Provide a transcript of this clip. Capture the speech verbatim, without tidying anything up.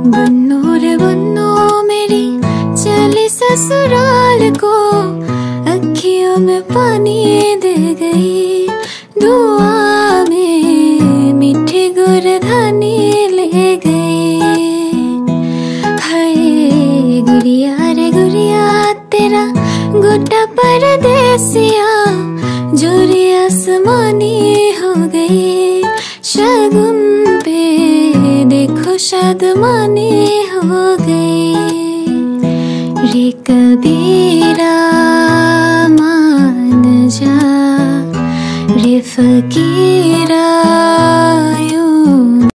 बन्नो रे बन्नो मेरी चली ससुराल को, अखियों में पानी दे गई, दुआ में मीठी गुरधानी ले गई। हाय गुड़िया रे गुड़िया तेरा गोटा परदेसिया, जोरी आसमानी हो गई, शगुन पे देखो शादमानी हो गई। रे कबीरा मान जा, रे फकीर